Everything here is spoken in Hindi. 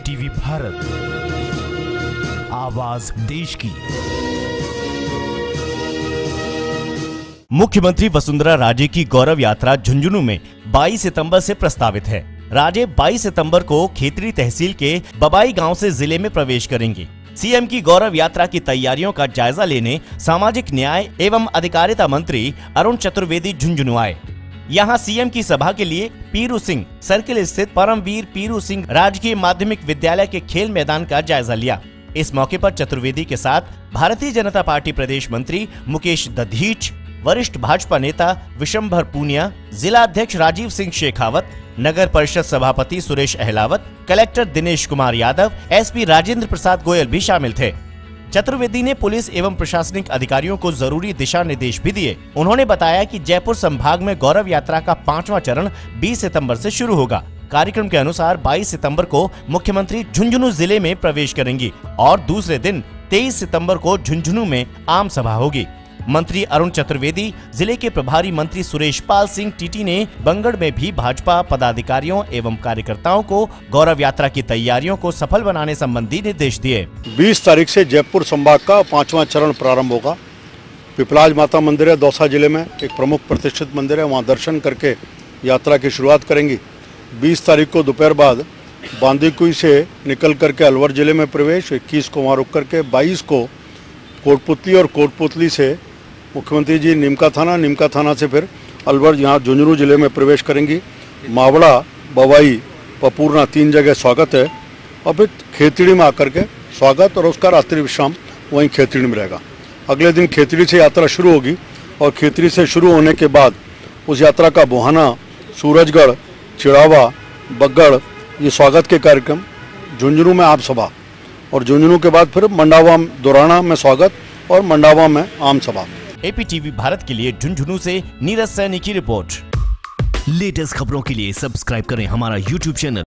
टीवी भारत, आवाज देश की। मुख्यमंत्री वसुंधरा राजे की गौरव यात्रा झुंझुनू में 22 सितंबर से प्रस्तावित है। राजे 22 सितंबर को खेतड़ी तहसील के बबाई गांव से जिले में प्रवेश करेंगे। सीएम की गौरव यात्रा की तैयारियों का जायजा लेने सामाजिक न्याय एवं अधिकारिता मंत्री अरुण चतुर्वेदी झुंझुनू आए। यहां सीएम की सभा के लिए पीरू सिंह सर्किल स्थित परमवीर पीरू सिंह राजकीय माध्यमिक विद्यालय के खेल मैदान का जायजा लिया। इस मौके पर चतुर्वेदी के साथ भारतीय जनता पार्टी प्रदेश मंत्री मुकेश दधीच, वरिष्ठ भाजपा नेता विशंभर पूनिया, जिला अध्यक्ष राजीव सिंह शेखावत, नगर परिषद सभापति सुरेश अहलावत, कलेक्टर दिनेश कुमार यादव, एसपी राजेंद्र प्रसाद गोयल भी शामिल थे। चतुर्वेदी ने पुलिस एवं प्रशासनिक अधिकारियों को जरूरी दिशा निर्देश भी दिए। उन्होंने बताया कि जयपुर संभाग में गौरव यात्रा का 5वां चरण 20 सितंबर से शुरू होगा। कार्यक्रम के अनुसार 22 सितंबर को मुख्यमंत्री झुंझुनू जिले में प्रवेश करेंगी और दूसरे दिन 23 सितंबर को झुंझुनू में आम सभा होगी। मंत्री अरुण चतुर्वेदी, जिले के प्रभारी मंत्री सुरेश पाल सिंह टीटी ने बंगड़ में भी भाजपा पदाधिकारियों एवं कार्यकर्ताओं को गौरव यात्रा की तैयारियों को सफल बनाने संबंधी निर्देश दिए। 20 तारीख से जयपुर संभाग का 5वां चरण प्रारंभ होगा। पिपलाज माता मंदिर है दौसा जिले में, एक प्रमुख प्रतिष्ठित मंदिर है, वहाँ दर्शन करके यात्रा की शुरुआत करेंगी। 20 तारीख को दोपहर बाद बांदीकुई से निकल करके अलवर जिले में प्रवेश, 21 को वहाँ रुक करके 22 को कोटपुतली और कोटपुतली से मुख्यमंत्री जी निमका थाना से फिर अलवर यहाँ झुंझुनू जिले में प्रवेश करेंगी। मावड़ा, बवाई, पपूर्ना 3 जगह स्वागत है और फिर खेतड़ी में आकर के स्वागत और उसका रात्रि विश्राम वहीं खेतड़ी में रहेगा। अगले दिन खेतड़ी से यात्रा शुरू होगी और खेतड़ी से शुरू होने के बाद उस यात्रा का बुहाना, सूरजगढ़, चिड़ावा, बग्गड़ ये स्वागत के कार्यक्रम, झुंझुनू में आम सभा और झुंझुनू के बाद फिर मंडावा दोराना में स्वागत और मंडावा में आम सभा। एपीटीवी भारत के लिए झुंझुनू से नीरज सैनी की रिपोर्ट। लेटेस्ट खबरों के लिए सब्सक्राइब करें हमारा यूट्यूब चैनल